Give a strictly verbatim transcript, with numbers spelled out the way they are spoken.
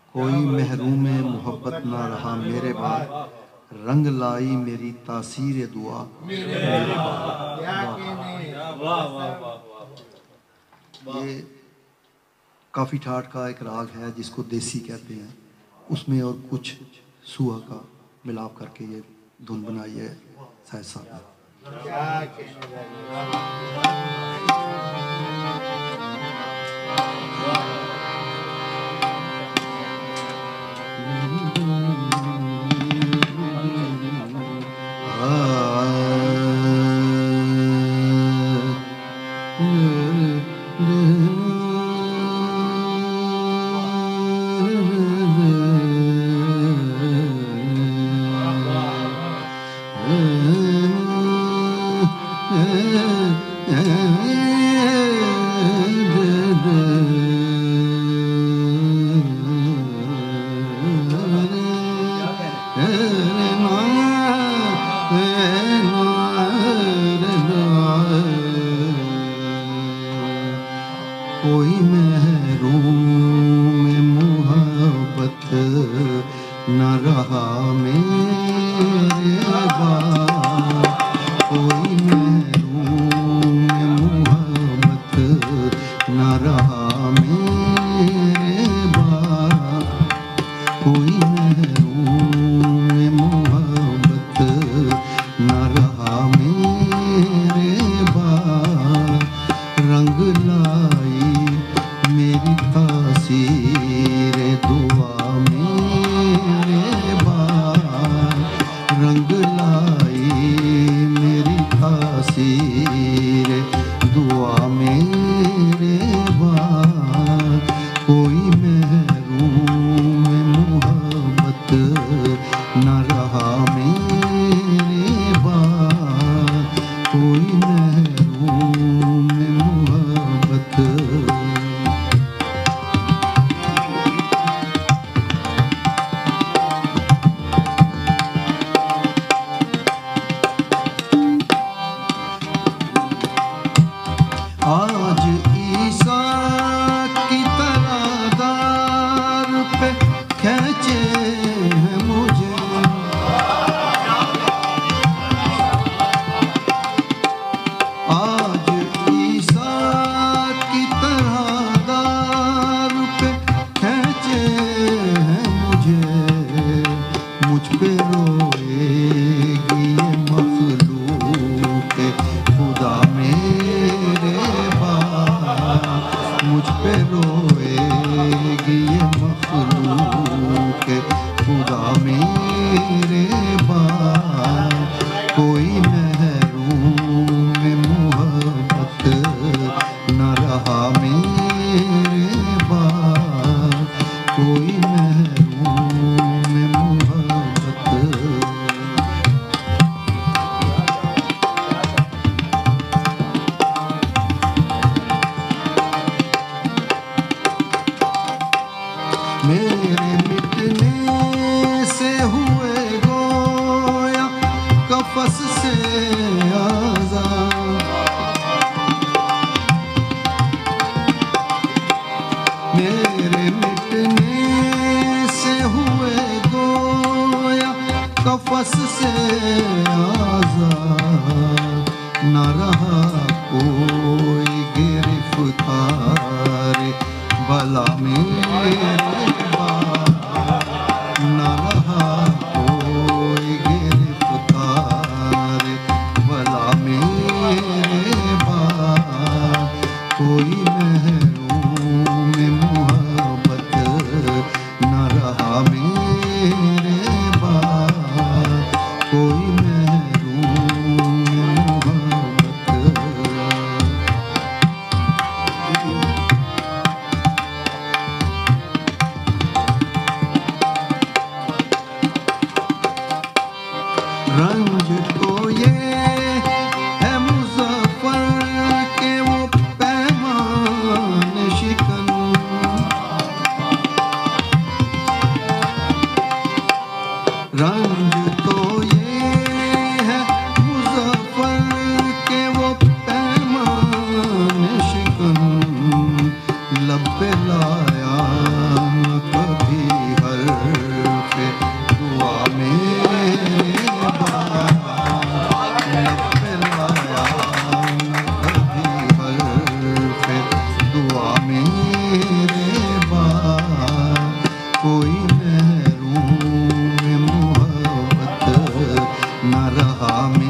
کوئی محروم محبت نہ رہا میرے بعد، رنگ لائی میری تاثیر دعا میرے بعد۔ یہ کافی ٹھاٹ کا ایک راگ ہے جس کو دیسی کہتے ہیں، اس میں اور کچھ سوہا کا ملاپ کر کے یہ دھن بنائی ہے زاہد صاحب نے۔ کوئی محروم محبت نہ رہا میرے بعد، کوئی محروم محبت نہ رہا میرے بعد، کوئی محروم محبت نہ رہا میرے بعد، رنگ لائی میری تاثیر دعا میرے بعد، رنگ لائی میری تاثیر دعا میرے بعد، کوئی محروم محبت نہ رہا میرے بعد، کوئی محروم محبت۔ آج عیسیٰ کی طرح دار پہ کھینچے ہیں مجھے، آج عیسیٰ کی طرح دار پہ کھینچے ہیں مجھے، مجھ پہ روئے گی یہ مخلوق خدا میرے بعد، مجھ پہ روئے گی یہ مخلوق خدا میرے بعد، کوئی محروم محبت نہ رہا میرے بعد، کوئی محروم محبت۔ میرے مٹنے سے ہوئے گویا قفس سے آزاد، میرے مٹنے سے ہوئے گویا قفس سے آزاد، نہ رہا کوئی گرفتار بلا میرے بعد، نہ رہا کوئی گرفتار بلا میرے بعد، کوئی محروم محبت نہ رہا میرے بعد، کوئی محروم محبت۔ رنج تو یہ ہے مظفر کہ وہ پیمان شکن، رنج تو یہ ہے مظفر کہ وہ پیمان شکن، لب پہ لایا نہ کبھی رہا